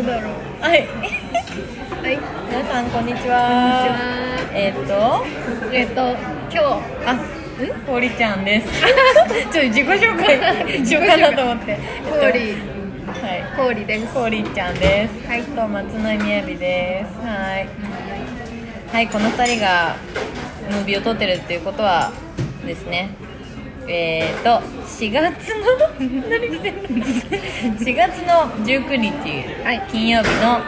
誰だろう。 はい。 はい。 皆さんこんにちは。 今日氷ちゃんです。ちょっと自己紹介しようかなと思って。氷です。氷ちゃんです。はい。と松野みやびです。はい。はい、この2人がムービーを撮ってるっていうことはですね。4月の4月の19日、はい、金曜日の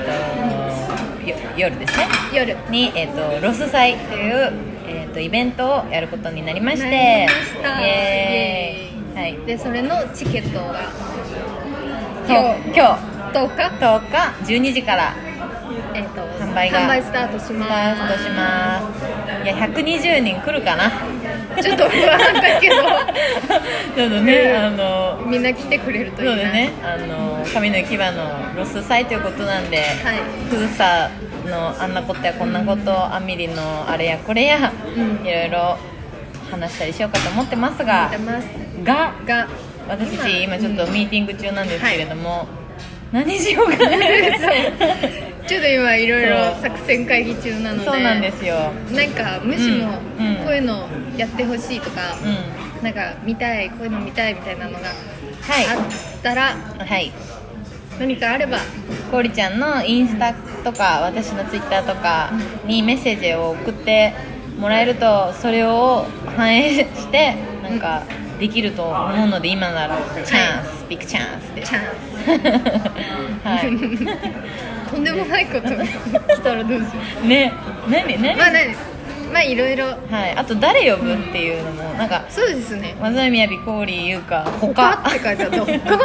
夜ですね。夜にロス祭というイベントをやることになりまして、イエーイ。はい。でそれのチケットが今日10日12時から販売スタートします。いや120人来るかな。ちょっと不安だけどちょっとね、みんな来てくれるといいな。そうですね。神の牙のロス祭ということなんで、はい、封鎖のあんなことやこんなこと、アミリのあれやこれや、いろいろ話したりしようかと思ってますが、私たち今ちょっとミーティング中なんですけれども、何しようかねちょっと今いろいろ作戦会議中なので。そうなんですよ。なんかもしもこういうのやってほしいとか、なんか見たい、こういうの見たいみたいなのがあったら、はい、何かあればこおりちゃんのインスタとか私のツイッターとかにメッセージを送ってもらえると、それを反映してなんかできると思うので、今ならチャンス、ビッグチャンスです。はい。とんでもないこと来たらどうしよう。ね、まあいろいろ。はい。あと誰呼ぶっていうのもなんか。そうですね。松並みやび、こおり、ゆうか、他って書いてあった。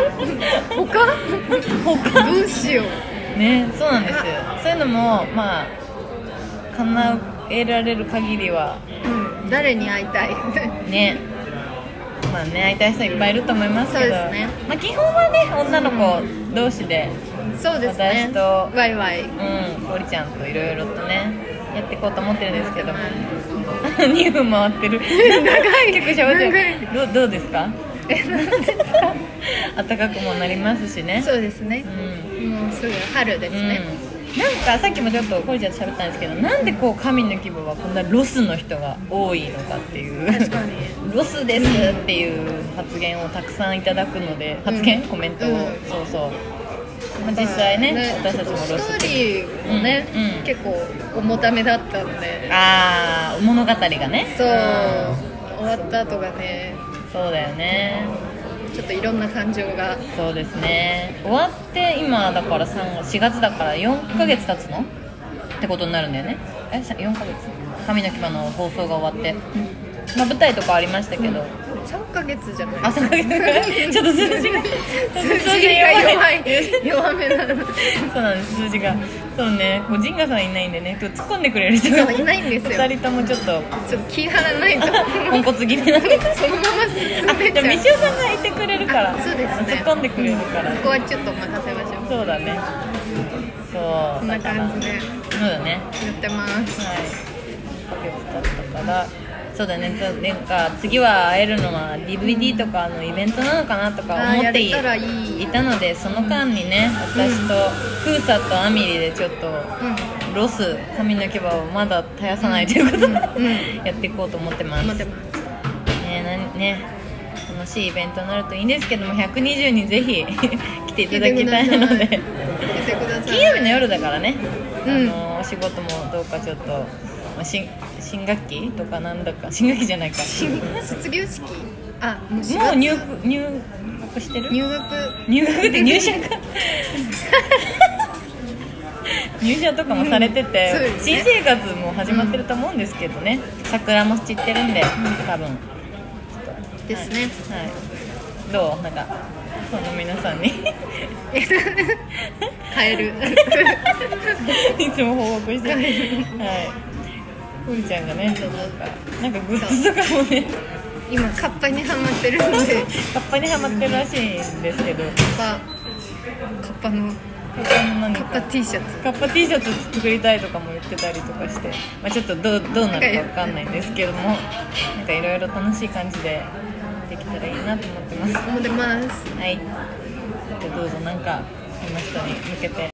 他どうしよう。ね、そうなんです。そういうのもまあ叶えられる限りは。誰に会いたい。ね。まあね、会いたい人いっぱいいると思いますけど、まあ基本はね、女の子同士で、そうですね、私とワイワイ、こおりちゃんといろいろとねやっていこうと思ってるんですけども2分回ってる。長い。結構喋ってる。どうですか？暖かくもなりますしね。そうですね。もうすぐ春ですね。なんかさっきもちょっとこおりちゃんと喋ったんですけど、なんでこう神の規模はこんなロスの人が多いのかっていう。確かにロスですっていう発言をたくさんいただくので、コメントを、そうそう、まあ、実際ね、私たちもロスストーリーもね、結構重ためだったんで、物語がね、そう、終わった後がね、そうだよね、ちょっといろんな感情が。そうですね。終わって今だから4月だから4ヶ月経つのってことになるんだよね。4ヶ月神の牙の放送が終わって、まあ舞台とかありましたけど、3ヶ月じゃない。3ヶ月ちょっと数字が弱めなの。そうなんです、数字が。そうね、もうジンガさんいないんでね、突っ込んでくれる人がいないんですよ。2人ともちょっと気張らないとポンコツ気味なんでそのまま進んでっちゃう。みしおさんがいてくれるから、そうですね、突っ込んでくれるから、そこはちょっと任せましょう。そうだね、そう、こんな感じで、そうだね、やってます。はい、1ヶ月経ったから、そうだね、なんか次は会えるのは DVD とかのイベントなのかなとか思っていたので、その間にね、私とフーサとアミリでちょっとロス、神の牙をまだ絶やさないということでやっていこうと思ってます。ね、楽しいイベントになるといいんですけども、120人ぜひ来ていただきたいので金曜日の夜だからね、お仕事もどうかちょっと新学期とかなんだか、新学期じゃないか、卒業式、もう入学してる？入学って入社か入社とかもされてて、新生活も始まってると思うんですけどね、桜も散ってるんで、多分ですね。はい、どう？なんかその皆さんに変えるいつも報告してる。はい、こおりちゃんがね、なんかグッズとかもね、今カッパにハマってるのでカッパにハマってるらしいんですけど、カッパの何かカッパ T シャツ、カッパ T シャツ作りたいとかも言ってたりとかして、まあ、ちょっとどうなるかわかんないんですけども、なんかいろいろ楽しい感じでできたらいいなと思ってます。はい、じゃあどうぞなんかその人に向けて。